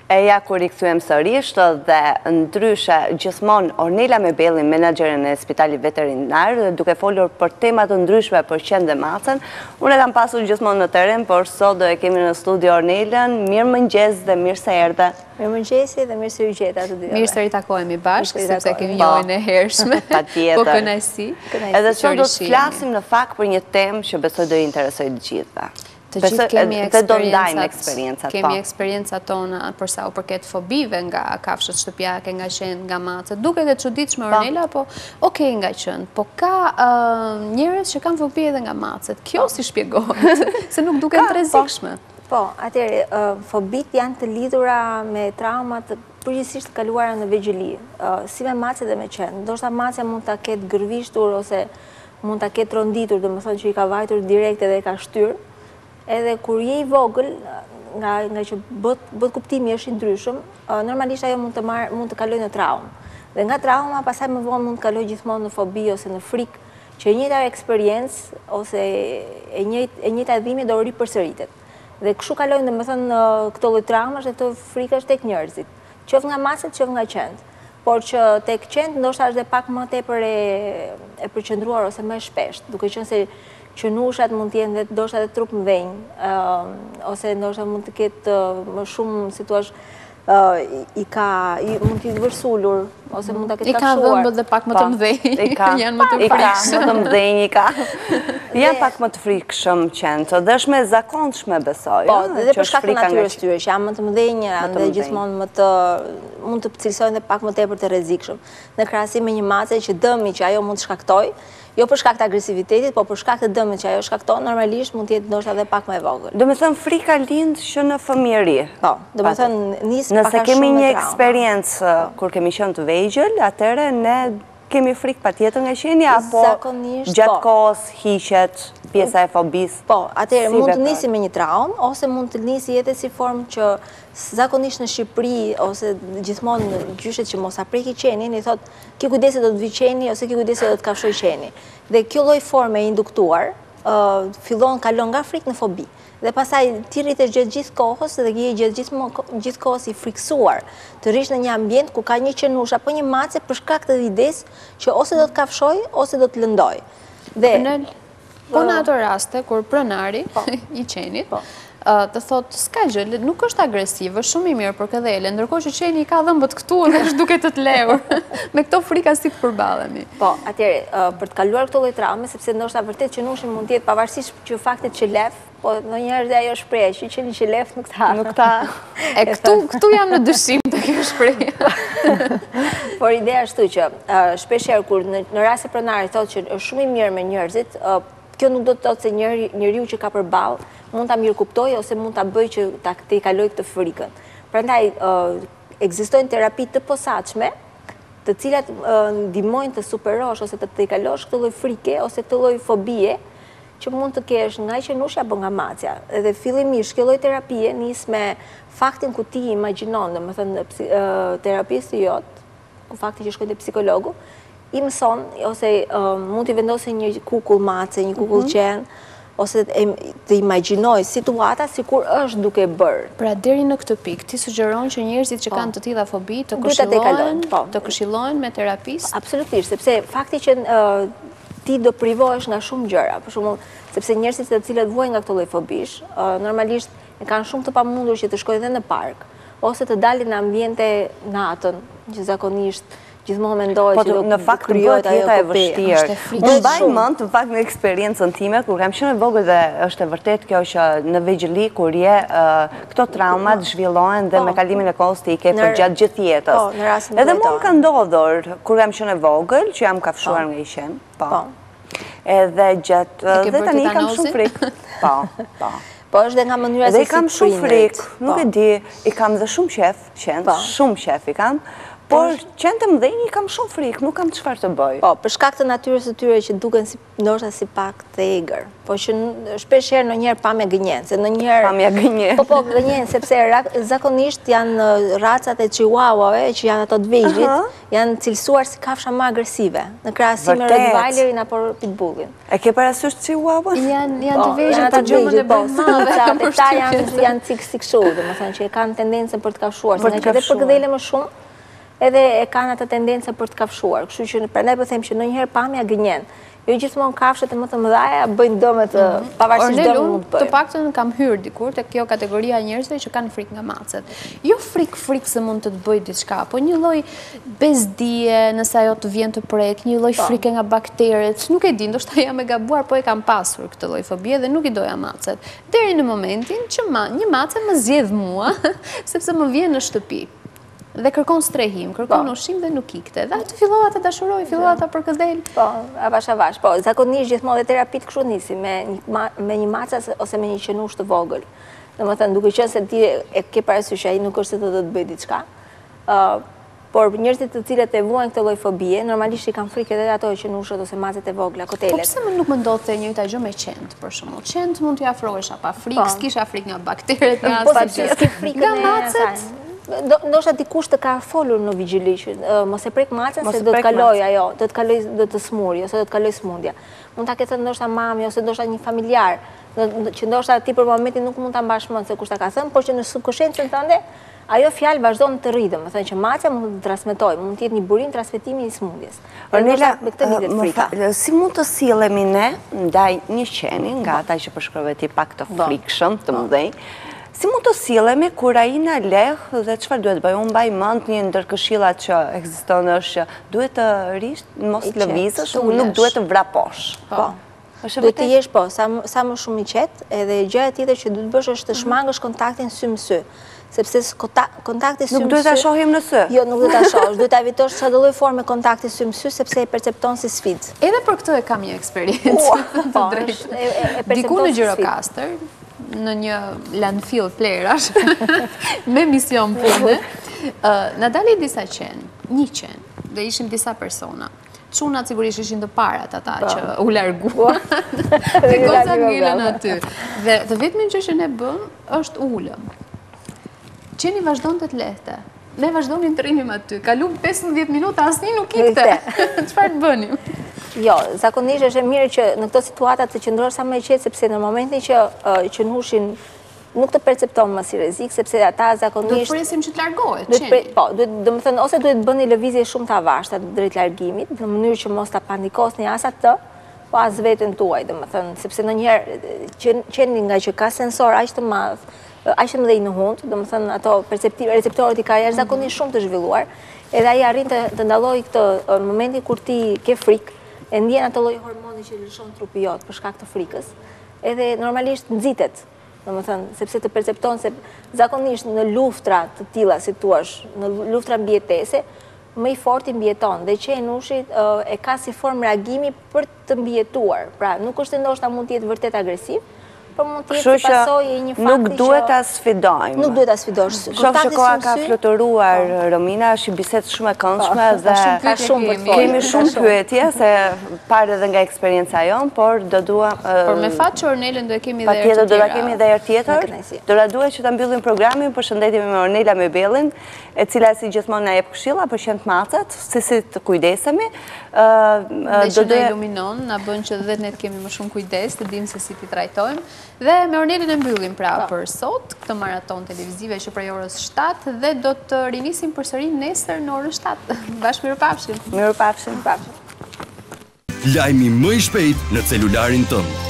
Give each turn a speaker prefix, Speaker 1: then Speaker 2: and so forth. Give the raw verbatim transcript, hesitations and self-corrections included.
Speaker 1: E ja, kur i kthyem sërish dhe ndryshe gjithmonë Ornela Mebelli, menaxherin e Spitalit Veterinar, duke folur për tema të ndryshme për qen dhe macen, unë e kam pasur gjithmonë në teren, por sot do e kemi në studio Ornelën. Mirë mëngjes dhe mirë se erdhe.
Speaker 2: Mirë mëngjesi dhe mirë se u gjeta të dyve.
Speaker 3: Mirë se ritakohemi bashkë, sepse kemi njojnë e hershme. Po kënaqësi.
Speaker 1: Edhe sot do të flasim në fakt për një temë që besoj do i interesoj të gjithëve.
Speaker 3: Të gjithë kemi
Speaker 1: eksperiencat,
Speaker 3: kemi eksperiencat tona përsa u përket fobive nga kafshët shtëpiake, nga qenë, nga macet. Duket e çuditshme Ornela, po okej nga qenë. Po ka njerëz që kanë fobi edhe nga macet. Kjo si shpjegohet? Se nuk duken të rrezikshme.
Speaker 2: Po, atëherë, fobit janë të lidhura me traumat përgjithsisht kaluara në vegjëli, si me macet dhe me qenë. Ndoshta macja mund ta ketë gërvishtur ose mund ta ketë ronditur, domethënë që i ka vajtur direkt edhe e ka shtyr. Edhe kur je i vogël, nga, nga që bët, bët kuptimi është i ndryshëm, normalisht ajo mund të, marë, mund të kaloj në traumë. Dhe nga trauma, pasaj më vonë mund të kaloj gjithmonë në fobi ose në frikë, që e njëjta eksperiencë ose e njëjta, e njëjta dhimbje do ripërsëritet. Dhe kështu kalojnë domethënë këto lloj traumash dhe këto frikash tek njerëzit, qoftë nga macet, qoftë nga qentë. Por që tek qentë ndoshta është dhe pak më tepër e, e përqendruar ose më shpesh, duke qenë se qenushat mund të jenë dhe ndoshta edhe trup mdhenj, uh, ose ndoshta mund të ketë uh, më shumë, si thua, uh, i ka i, mund të jetë vërsulur ose mund ta ketë kafshuar.
Speaker 3: I ka dhëmbët dhe pak më të mdhenj. Janë më të frikshëm.
Speaker 1: Më të mdhenj i ka. Janë pak më të frikshëm qenë, dhe është me zakonshme besoj.
Speaker 2: Po, dhe për shkak të natyrës tyre, që janë më të mdhenj dhe gjithmonë më të mund të cilësojnë dhe pak më tepër të rrezikshëm. Në krahasim me një mace që dëmi që ajo mund të shkaktojë, jo për shkak të agresivitetit, po për shkak të dëmit që ajo shkakton, normalisht mund të jetë ndoshta edhe pak më e vogël.
Speaker 1: Do të thënë frika lind që në fëmijëri.
Speaker 2: Po, do të thënë nis pak a shumë.
Speaker 1: Nëse kemi një eksperiencë kur kemi qenë të vegjël, atëherë ne kemi frikë patjetër nga qenia, apo gjatë kohës hiqet pjesa e fobisë.
Speaker 2: Po, atëherë mund të nisi me një traumë, ose mund të nisi edhe si formë që zakonisht në Shqipëri, ose gjithmonë gjyshet që mos a preki qenin, i thot, ki kujdesi do të vi qeni, ose ki kujdesi do të kafshoj qeni. Dhe kjo lloj forme e induktuar, fillon kalon nga frikë në fobi. Dhe pasaj ti rritesh gjatë gjithë kohës dhe je gjatë gjithë kohës i friksuar të rish në një ambient ku ka një qenush apo një mace për shkak të ides që ose do të kafshoj ose do të lëndoj.
Speaker 3: Dhe po në ato raste kur pronari i qenit të thotë s'ka gjë, nuk është agresiv, është shumë i mirë për këdhele, ndërkohë që qeni i ka dhëmbët këtu dhe është duke të të lehur. Me këto frika si të përballemi.
Speaker 2: Po, atëherë, për të kaluar këto lloj traume, sepse ndoshta vërtet qenushin mund të jetë pavarësisht që faktit që lef, po ndonjëherë dhe ajo shpreh që qeni që lef nuk ta.
Speaker 1: Nuk ta.
Speaker 3: E këtu këtu jam në dyshim të kjo shprehje.
Speaker 2: Por ideja është që shpeshherë kur në rast se pronari thotë që është shumë i mirë me njerëzit, kjo nuk do të thotë se njeriu që ka përballë mund ta mirëkuptojë ose mund ta bëjë që ta të i kalojë këtë frikën. Prandaj ekzistojnë terapi të posaçme, të cilat ndihmojnë të superosh ose të të i kalosh këtë lloj frike ose këtë lloj fobie që mund të kesh nga qenushja apo nga macja. Edhe fillimisht kjo lloj terapie nis me faktin ku ti imagjinon, domethënë terapisti jot, ku fakti që shkojnë te psikologu, i mëson ose mund t'i vendosë një kukull mace, një kukull qen, ose të imagjinoj situata si kur është duke bërë.
Speaker 3: Pra deri në këtë pikë, ti sugjeron që njerëzit që kanë të tilla fobi të këshillojnë, të këshillojnë me terapist?
Speaker 2: Absolutisht, sepse fakti që ti do privohesh nga shumë gjëra, për shembull, sepse njerëzit të cilët vuajnë nga këto lloj fobish, normalisht e kanë shumë të pamundur që të shkojnë edhe në park, ose të dalin në ambiente natën, që zakonisht gjithmonë mendohet që do
Speaker 1: në fakt bëhet jeta e vështirë. Unë mbaj mend në fakt në eksperiencën time kur kam qenë e vogël dhe është e vërtet kjo që në vegjëli kur je këto traumat zhvillohen dhe me kalimin e kohës ti i ke për gjatë gjithë jetës. Edhe mua më ka ndodhur kur kam qenë e vogël që jam kafshuar nga i qen. Po. Edhe gjatë dhe tani kam shumë frikë. Po, po.
Speaker 2: Po është dhe nga mënyra se si
Speaker 1: kam shumë frikë, nuk e di, i kam dhe shumë qef, qenë, shumë qef i kam, Por qenë të mëdhenj i kam shumë frikë, nuk kam çfarë të bëj.
Speaker 2: Po, për shkak të natyrës së tyre që duken si ndoshta si pak të egër, po që shpesh herë ndonjëherë pamja gënjen, se ndonjëherë
Speaker 1: pamja gënjen.
Speaker 2: Po po gënjen sepse zakonisht janë racat e chihuahuave që janë ato të vegjëlit, janë cilësuar si kafsha më agresive, në krahasim me Rottweilerin apo Pitbullin.
Speaker 1: E ke parasysh chihuahuan?
Speaker 3: Janë janë të vegjël të gjumën e
Speaker 2: bëjnë. Ata janë janë cik si kështu, domethënë që kanë tendencën për të kafshuar, se edhe për gdhele më shumë edhe e kanë atë tendencë për të kafshuar. Kështu që prandaj po them që ndonjëherë pamja gënjen. Jo gjithmonë kafshët e më të mëdha bëjnë dëm të pavarësisht dëmit mund të bëjnë.
Speaker 3: Të paktën kam hyrë dikur te kjo kategoria e njerëzve që kanë frikë nga macet. Jo frikë frikë se mund të të bëjë diçka, po një lloj bezdije nëse ajo të vjen të prek, një lloj frike nga bakteret. Nuk e di, ndoshta jam e gabuar, po e kam pasur këtë lloj fobie dhe nuk i doja macet. Deri në momentin që një mace më zgjedh mua sepse më vjen në shtëpi. Dhe kërkon strehim, kërkon ushqim dhe nuk ikte. Dhe të fillova të dashuroj, fillova të përkëzdel.
Speaker 2: Po, avash avash. Po, zakonisht gjithmonë dhe terapit kështu nisi me një macas ose me një qenush të vogël. Domethënë, duke qenë se ti e ke parasysh ai nuk është se do të bëj diçka. Por njerëzit të cilët e vuajnë këtë lloj fobie, normalisht i kanë frikë edhe ato qenushët ose macet e vogla, kotelet.
Speaker 3: Po pse më nuk më ndodhte e njëjta gjë me qent, për shembull? Qent mund t'i afrohesha pa frikë, s'kisha frikë nga bakteret, nga asfalti. Nga macet
Speaker 2: ndoshta dikush të ka folur në vigjili që mos e prek macën se do të kaloj ajo, do të kaloj do të smuri ose do të kaloj smundja. Mund ta ketë thënë ndoshta mami ose ndoshta një familjar, që ndoshta ti për momentin nuk mund ta mbash mend se kush ta ka thënë, por që në subkonsciencën tënde ajo fjalë vazhdon të rritë, më thënë që macja mund të transmetoj, mund të jetë një burim transmetimi i smundjes.
Speaker 1: Ornela, si mund të sillemi ne ndaj një qeni nga ata që përshkrove ti pak të frikshëm, të mëdhenj? Si mund të sillemi kur ai na leh dhe çfarë duhet bëj? Unë mbaj mend një ndër këshillat që ekziston është që duhet të rish, mos lëvizësh, nuk duhet të vraposh.
Speaker 2: Po. Duhet të jesh po, sa më shumë i qetë, edhe gjëja tjetër që duhet bësh është të shmangësh kontaktin sy me sy. Sepse kontakti sy me sy...
Speaker 1: Nuk duhet ta shohim në sy.
Speaker 2: Jo, nuk duhet ta shohësh, duhet ta evitosh çdo lloj forme kontakti sy me sy sepse e percepton si sfidë.
Speaker 3: Edhe për këtë e kam një eksperiencë të drejtë. Diku në Gjirokastër, në një landfill plerash, me mision pune, na dali disa qenë, një qenë, dhe ishim disa persona. Çunat sigurisht ishin të parat ata që u larguan. Dhe gocat ngelen aty. Dhe të vetmin gjë që ne bëm është ulëm. Qeni vazhdon të të lehte. Ne vazhdonin të rrimim aty. Kalum pesëmbëdhjetë minuta, asnjë nuk ikte. Çfarë të bënim?
Speaker 2: Jo, zakonisht është e mirë që në këto situata të qëndrosh sa më i qetë, sepse në momentin që qenushin nuk të percepton më si rrezik, sepse ata zakonisht...
Speaker 3: Duhet presim që të largohet, qeni.
Speaker 2: Po, domethënë, ose duhet bëni lëvizje shumë të avashta drejt largimit, në mënyrë që mos ta panikosni as atë, po as veten tuaj, domethënë, sepse ndonjëherë qeni nga që ka sensor aq të madh, aq të mëdhenj në hund, domethënë ato receptorët i ka jashtëzakonisht shumë të zhvilluar, edhe ai arrin të ndallojë këtë në momentin kur ti ke frikë, e ndjen atë lloj hormoni që lëshon trupi jot për shkak të frikës, edhe normalisht nxitet. Domethënë, sepse të percepton se zakonisht në luftra të tilla, si thua, në luftra mbijetese, më i forti mbijeton dhe qenushi e ka si formë reagimi për të mbijetuar. Pra, nuk është ndoshta mund të jetë vërtet agresiv, por mund të jetë si pasojë e një fakti që
Speaker 1: nuk duhet ta sfidojmë.
Speaker 2: Nuk duhet ta sfidosh.
Speaker 1: Shoh që koha ka fluturuar, Romina, është një bisedë shumë e këndshme dhe kemi shumë pyetje se parë edhe nga eksperjenca jon, por do dua
Speaker 3: Por me fat që Ornelën do e kemi edhe herë
Speaker 1: tjetër. Do ta kemi edhe herë tjetër. Do la duhet që ta mbyllim programin. Përshëndetje me Ornela Mebellin, e cila si gjithmonë na jep këshilla për qenë macet, se si të kujdesemi.
Speaker 3: Dhe që na iluminon, na bën që dhe ne të kemi më shumë kujdes, të dimë se si ti trajtojmë. Dhe me Ornelën e mbyllim pra për sot, këtë maraton televizive që prej orës shtatë, dhe do të rinisim përsëri nesër në orën shtatë. Bashkë mirupafshim.
Speaker 1: Mirupafshim.
Speaker 4: Lajmi më i shpejt në celularin tënd.